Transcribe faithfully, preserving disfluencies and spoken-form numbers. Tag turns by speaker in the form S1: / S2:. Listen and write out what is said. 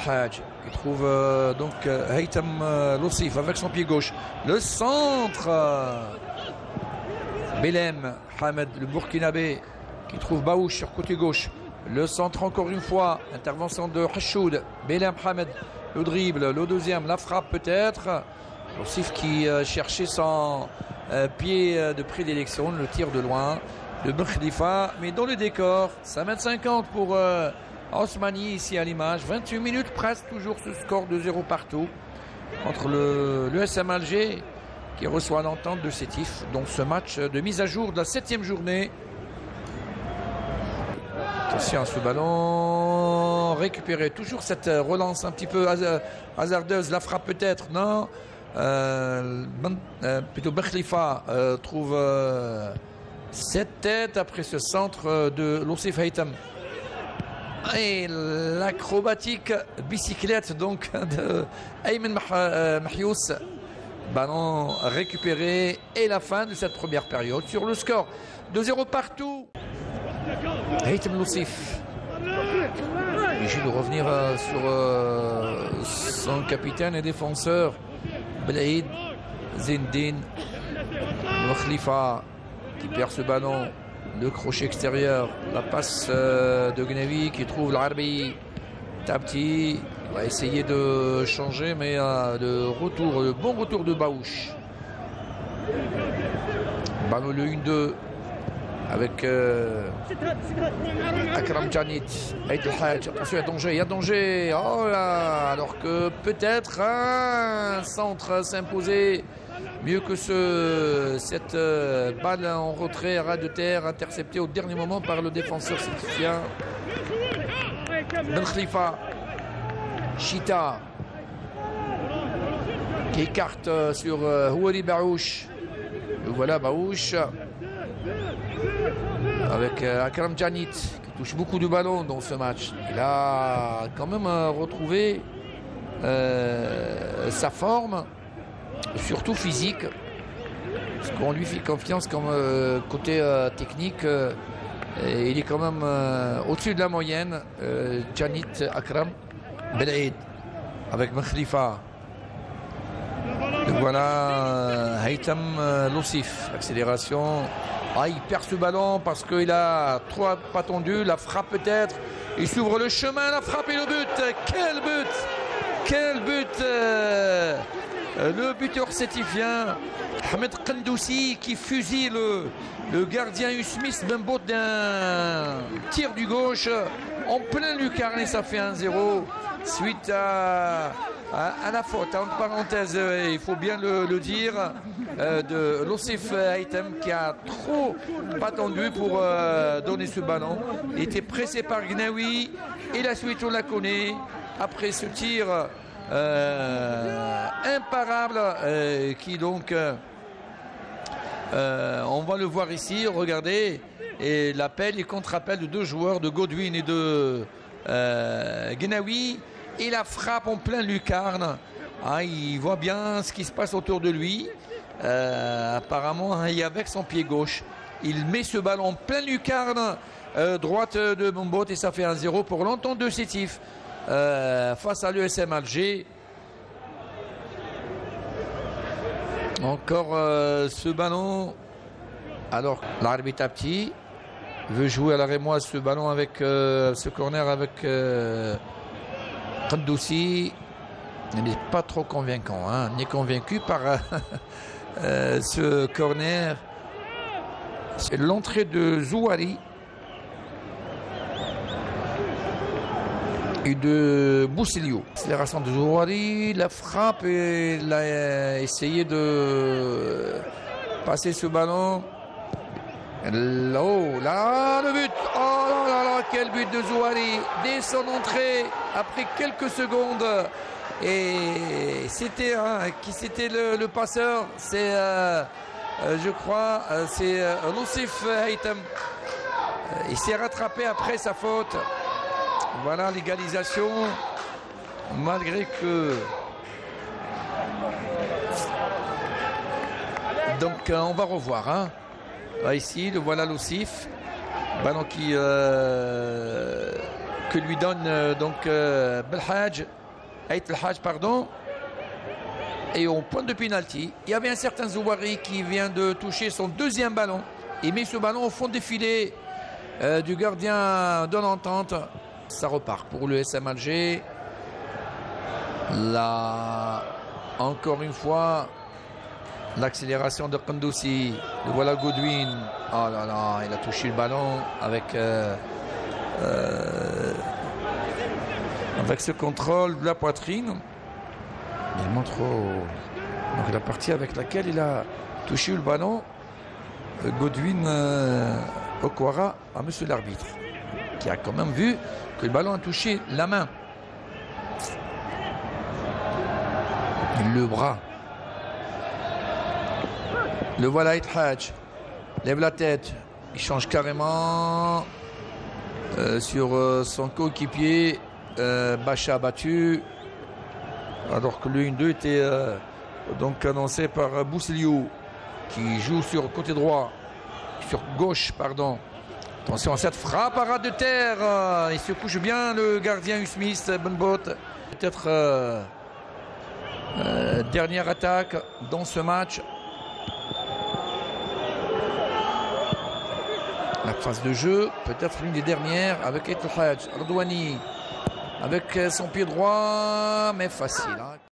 S1: Haj qui trouve euh, donc euh, Haytham euh, Loussif avec son pied gauche. Le centre. Euh, Belem Hamed, le Burkinabé, qui trouve Baouch sur côté gauche. Le centre encore une fois. Intervention de Hashoud. Belem Hamed, le dribble, le deuxième, la frappe peut-être. Loussif qui euh, cherchait son euh, pied euh, de prédilection, le tir de loin. Le Bkhlifa, mais dans le décor, cinq mètres cinquante pour euh, Osmani ici à l'image. vingt-huit minutes presque, toujours ce score de zéro partout entre le, le S M Alger qui reçoit l'entente de Sétif. Donc ce match de mise à jour de la septième journée. Attention à ce ballon récupéré. Toujours cette relance un petit peu hasardeuse. La frappe peut-être, non. Euh, euh, plutôt Bkhlifa euh, trouve euh, cette tête après ce centre de Loussif Haytham. Et l'acrobatique bicyclette donc de Ayman Mahyous. Ballon récupéré et la fin de cette première période sur le score de zéro partout. Haytham Loussif obligé de revenir euh, sur euh, son capitaine et défenseur Belaïd Zindine. Khalifa qui perd ce ballon, le crochet extérieur, la passe euh, de Gnawi qui trouve l'Arbi Tabti. Il va essayer de changer, mais euh, le retour, le bon retour de Baouch. Ballon le un deux avec euh, Akram Janit. Attention, il y a danger, il y a danger. Oh là, alors que peut-être un centre s'imposait mieux que ce, cette euh, balle en retrait à ras de terre interceptée au dernier moment par le défenseur sétifien. Ben Khalifa. Chita qui écarte sur euh, Houari Baouch. Le voilà Baouch avec euh, Akram Janit qui touche beaucoup de ballons dans ce match. Il a quand même euh, retrouvé euh, sa forme, surtout physique, parce qu'on lui fait confiance comme euh, côté euh, technique. Euh, et il est quand même euh, au-dessus de la moyenne. euh, Janit Akram Belaïd avec Khalifa. Voilà Haytham Loussif. Accélération. Ah, il perd ce ballon parce qu'il a trop pas tendu. La frappe peut-être. Il s'ouvre le chemin. La frappe et le but. Quel but! Quel but! euh, Le buteur sétifien Ahmed Kandoussi qui fusille le, le gardien Usmis Bembout d'un tir du gauche en plein lucarne et ça fait un zéro. Suite à, à, à la faute, entre parenthèses, euh, il faut bien le, le dire, euh, de Loussif Haytham qui a trop pas tendu pour euh, donner ce ballon. Il était pressé par Gnawi et la suite on la connaît. Après ce tir euh, imparable euh, qui donc, euh, on va le voir ici, regardez, et l'appel et contre-appel de deux joueurs, de Godwin et de euh, Gnawi. Et la frappe en plein lucarne. Ah, il voit bien ce qui se passe autour de lui. Euh, apparemment, hein, il est avec son pied gauche. Il met ce ballon en plein lucarne, euh, droite de Bembout, et ça fait un zéro pour l'entente de Sétif euh, face à l'E S M Alger. Encore euh, ce ballon. Alors, l'arbitre Tabti veut jouer à la rémoise ce ballon avec euh, ce corner avec euh, Kandoussi. Il n'est pas trop convaincant, hein. Il est convaincu par euh, ce corner. C'est l'entrée de Zouari et de Boussilio. Accélération de Zouari, la frappe, et il a essayé de passer ce ballon. Oh là, le but! Oh là là, quel but de Zouari dès son entrée après quelques secondes. Et c'était hein, qui c'était le, le passeur? C'est, euh, euh, je crois, euh, c'est euh, Loussif Haytham. Euh, il s'est rattrapé après sa faute. Voilà l'égalisation, malgré que. Donc euh, on va revoir. Hein. Là, ici, le voilà Loussif. Ballon qui euh, que lui donne euh, donc euh, Belhadj, Ait Belhadj, pardon. Et au point de pénalty, il y avait un certain Zouari qui vient de toucher son deuxième ballon. Il met ce ballon au fond des filets euh, du gardien de l'entente. Ça repart pour le S M Alger. Là, encore une fois, l'accélération de Kandoussi. Le voilà Goodwin. Oh là là, il a touché le ballon avec, euh, euh, avec ce contrôle de la poitrine. Il montre au... donc la partie avec laquelle il a touché le ballon. Goodwin euh, Okwara à monsieur l'arbitre, qui a quand même vu que le ballon a touché la main. Le bras. Le voilà Belhadj. Lève la tête. Il change carrément euh, sur euh, son coéquipier. Euh, Bacha battu. Alors que le un deux était euh, donc annoncé par euh, Bousseliou, qui joue sur le côté droit. Sur gauche, pardon. Attention à cette frappe à ras de terre. Euh, il se couche bien le gardien Smith, bonne botte. Peut-être euh, euh, dernière attaque dans ce match. La phase de jeu, peut-être l'une des dernières avec Ait Belhadj. Ardouani avec son pied droit, mais facile. Hein.